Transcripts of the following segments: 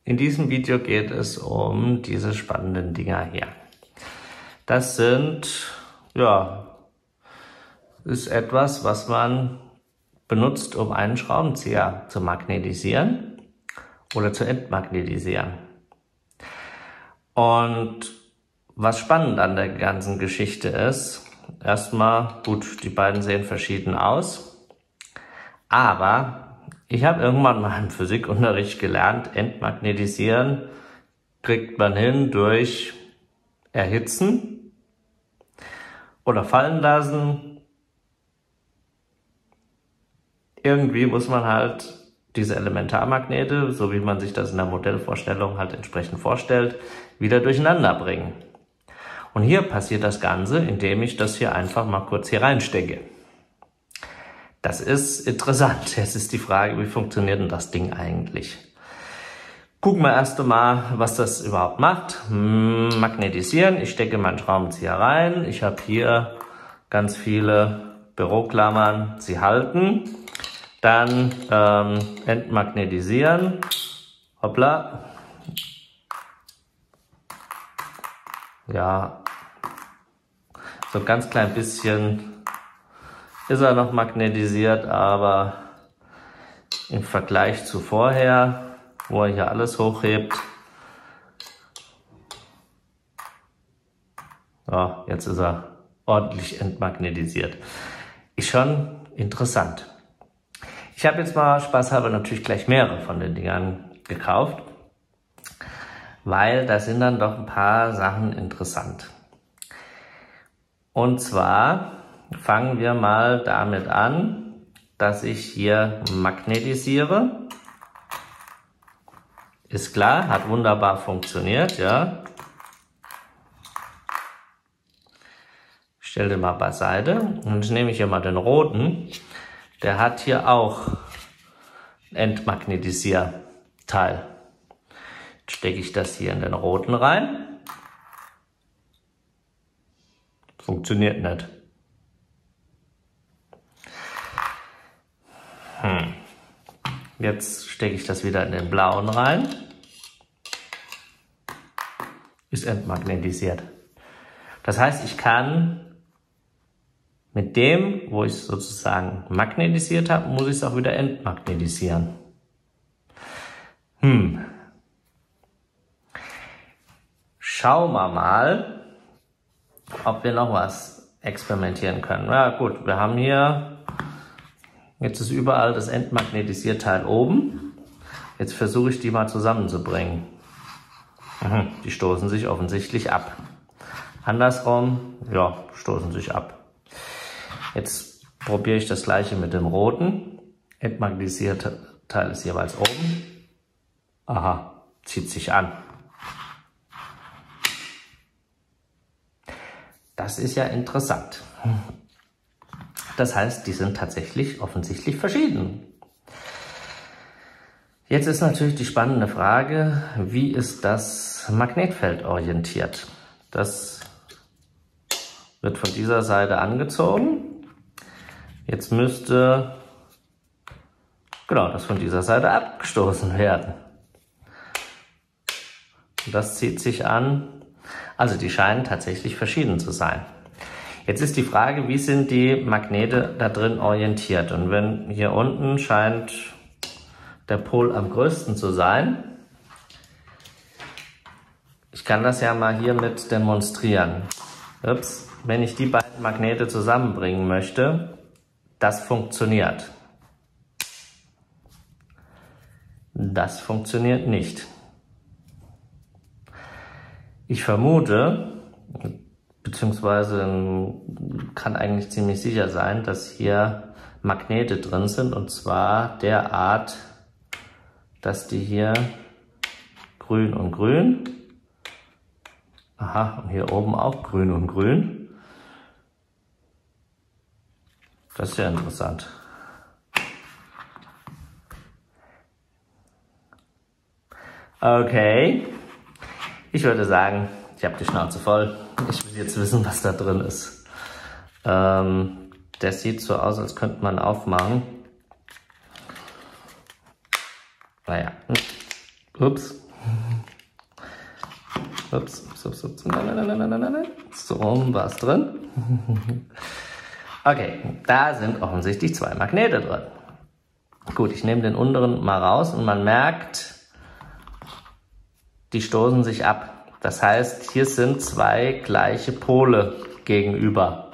In diesem Video geht es um diese spannenden Dinger hier. Das ist etwas, was man benutzt, um einen Schraubenzieher zu magnetisieren oder zu entmagnetisieren. Und was spannend an der ganzen Geschichte ist, erstmal, gut, die beiden sehen verschieden aus, aber ich habe irgendwann mal im Physikunterricht gelernt, entmagnetisieren kriegt man hin durch Erhitzen oder fallen lassen. Irgendwie muss man halt diese Elementarmagnete, so wie man sich das in der Modellvorstellung halt entsprechend vorstellt, wieder durcheinander bringen. Und hier passiert das Ganze, indem ich das hier einfach mal kurz hier reinstecke. Das ist interessant. Jetzt ist die Frage, wie funktioniert denn das Ding eigentlich? Gucken wir erst einmal, was das überhaupt macht. Magnetisieren. Ich stecke meinen Schraubenzieher rein. Ich habe hier ganz viele Büroklammern. Sie halten. Dann entmagnetisieren. Hoppla. Ja, so ein ganz klein bisschen ist er noch magnetisiert, aber im Vergleich zu vorher, wo er hier alles hochhebt, ja, jetzt ist er ordentlich entmagnetisiert. Ist schon interessant. Ich habe jetzt mal spaßhalber natürlich gleich mehrere von den Dingern gekauft, weil da sind dann doch ein paar Sachen interessant. Und zwar fangen wir mal damit an, dass ich hier magnetisiere. Ist klar, hat wunderbar funktioniert, ja. Ich stelle den mal beiseite und jetzt nehme ich hier mal den roten. Der hat hier auch ein Entmagnetisierteil. Jetzt stecke ich das hier in den roten rein. Funktioniert nicht. Jetzt stecke ich das wieder in den blauen rein. Ist entmagnetisiert. Das heißt, ich kann mit dem, wo ich es sozusagen magnetisiert habe, muss ich es auch wieder entmagnetisieren. Schauen wir mal, ob wir noch was experimentieren können. Ja gut, wir haben hier, jetzt ist überall das Entmagnetisierteil oben. Jetzt versuche ich die mal zusammenzubringen. Die stoßen sich offensichtlich ab. Andersrum, ja, stoßen sich ab. Jetzt probiere ich das gleiche mit dem roten. Entmagnetisierte Teil ist jeweils oben. Aha, zieht sich an. Das ist ja interessant. Das heißt, die sind tatsächlich offensichtlich verschieden. Jetzt ist natürlich die spannende Frage, wie ist das Magnetfeld orientiert? Das wird von dieser Seite angezogen. Jetzt müsste das von dieser Seite abgestoßen werden. Das zieht sich an. Also die scheinen tatsächlich verschieden zu sein. Jetzt ist die Frage, wie sind die Magnete da drin orientiert? Und wenn hier unten scheint der Pol am größten zu sein, ich kann das ja mal hiermit demonstrieren. Ups, wenn ich die beiden Magnete zusammenbringen möchte, das funktioniert. Das funktioniert nicht. Ich vermute, beziehungsweise kann eigentlich ziemlich sicher sein, dass hier Magnete drin sind, und zwar der Art, dass die hier grün und grün, aha, und hier oben auch grün und grün. Das ist ja interessant. Okay, ich würde sagen, ich habe die Schnauze voll. Ich will jetzt wissen, was da drin ist. Der sieht so aus, als könnte man aufmachen. Naja, ups. Ups. Nein. So rum war es drin. Okay, da sind offensichtlich 2 Magnete drin. Gut, ich nehme den unteren mal raus und man merkt, die stoßen sich ab. Das heißt, hier sind 2 gleiche Pole gegenüber.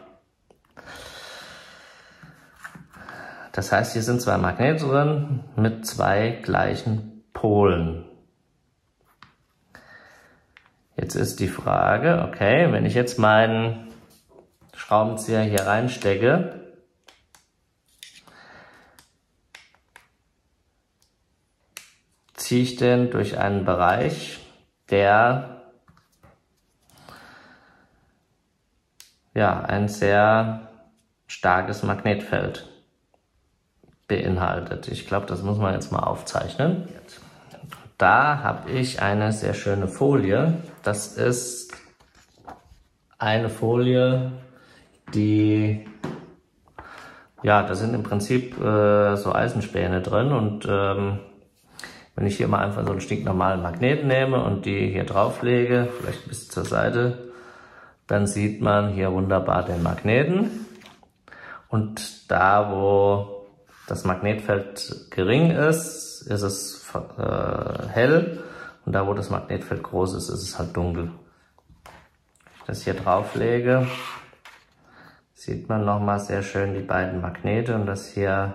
Das heißt, hier sind 2 Magnete drin mit 2 gleichen Polen. Jetzt ist die Frage, okay, wenn ich jetzt meinen Schraubenzieher hier reinstecke, ziehe ich den durch einen Bereich, der ja ein sehr starkes Magnetfeld beinhaltet. Ich glaube, das muss man jetzt mal aufzeichnen. Da habe ich eine sehr schöne Folie. Das ist eine Folie, die, ja, da sind im Prinzip so Eisenspäne drin und wenn ich hier mal einfach so einen stinknormalen Magneten nehme und die hier drauf lege, vielleicht bis zur Seite, dann sieht man hier wunderbar den Magneten. Und da, wo das Magnetfeld gering ist, ist es hell. Und da, wo das Magnetfeld groß ist, ist es halt dunkel. Wenn ich das hier drauf lege, sieht man nochmal sehr schön die beiden Magnete. Und das hier,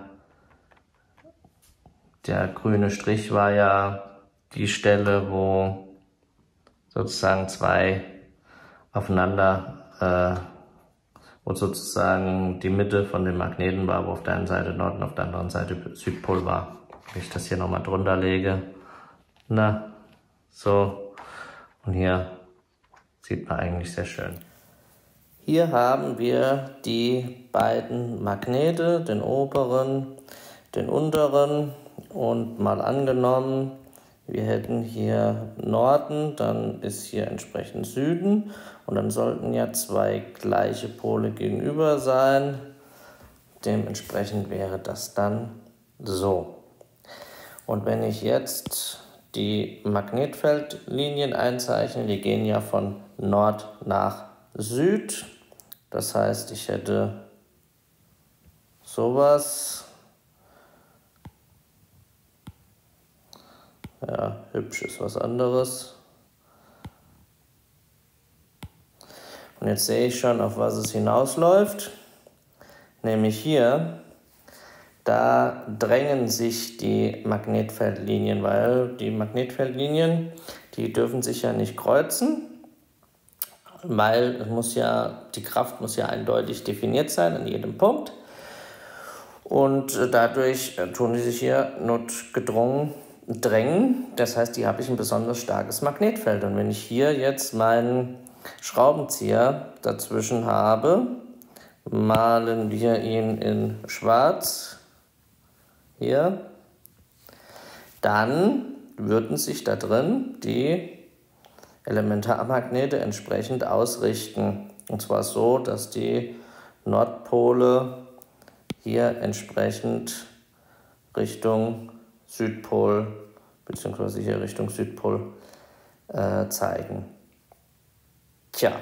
der grüne Strich war ja die Stelle, wo sozusagen 2 aufeinander, wo sozusagen die Mitte von den Magneten war, wo auf der einen Seite Nord- und auf der anderen Seite Südpol war. Wenn ich das hier nochmal drunter lege, na, so, und hier sieht man eigentlich sehr schön. Hier haben wir die beiden Magnete, den oberen, den unteren, und mal angenommen, wir hätten hier Norden, dann ist hier entsprechend Süden und dann sollten ja 2 gleiche Pole gegenüber sein. Dementsprechend wäre das dann so. Und wenn ich jetzt die Magnetfeldlinien einzeichne, die gehen ja von Nord nach Süd. Das heißt, ich hätte sowas. Ja, hübsch ist was anderes. Und jetzt sehe ich schon, auf was es hinausläuft. Nämlich hier, da drängen sich die Magnetfeldlinien, weil die Magnetfeldlinien, die dürfen sich ja nicht kreuzen, weil es muss ja, die Kraft muss ja eindeutig definiert sein an jedem Punkt. Und dadurch tun die sich hier notgedrungen drängen. Das heißt, hier habe ich ein besonders starkes Magnetfeld. Und wenn ich hier jetzt meinen Schraubenzieher dazwischen habe, malen wir ihn in schwarz, hier, dann würden sich da drin die Elementarmagnete entsprechend ausrichten. Und zwar so, dass die Nordpole hier entsprechend Richtung Südpol bzw. hier Richtung Südpol zeigen. Tja,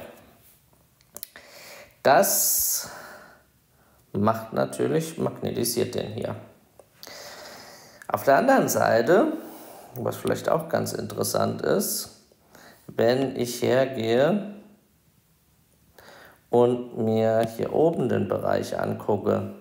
das macht natürlich, magnetisiert den hier. Auf der anderen Seite, was vielleicht auch ganz interessant ist, wenn ich hergehe und mir hier oben den Bereich angucke,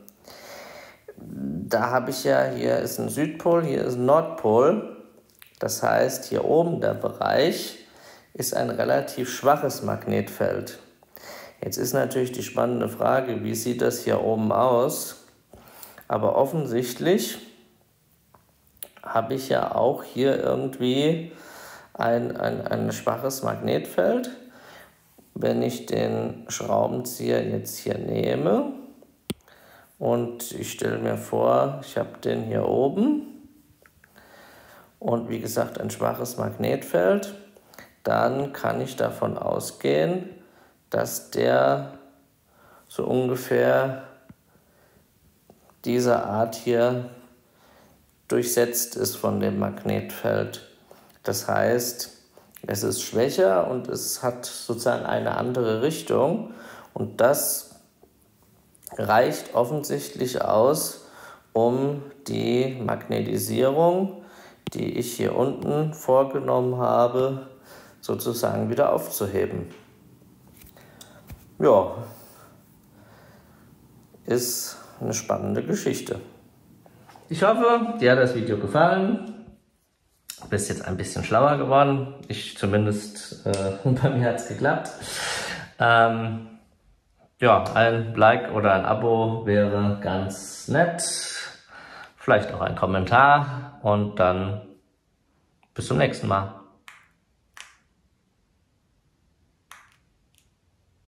da habe ich ja, hier ist ein Südpol, hier ist ein Nordpol. Das heißt, hier oben der Bereich ist ein relativ schwaches Magnetfeld. Jetzt ist natürlich die spannende Frage, wie sieht das hier oben aus? Aber offensichtlich habe ich ja auch hier irgendwie ein schwaches Magnetfeld. Wenn ich den Schraubenzieher jetzt hier nehme und ich stelle mir vor, ich habe den hier oben und wie gesagt ein schwaches Magnetfeld, dann kann ich davon ausgehen, dass der so ungefähr dieser Art hier durchsetzt ist von dem Magnetfeld. Das heißt, Es ist schwächer und es hat sozusagen eine andere Richtung. Und das reicht offensichtlich aus, um die Magnetisierung, die ich hier unten vorgenommen habe, sozusagen wieder aufzuheben. Ja, ist eine spannende Geschichte. Ich hoffe, dir hat das Video gefallen. Du bist jetzt ein bisschen schlauer geworden. Ich zumindest, bei mir hat es geklappt. Ja, ein Like oder ein Abo wäre ganz nett. Vielleicht auch ein Kommentar und dann bis zum nächsten Mal.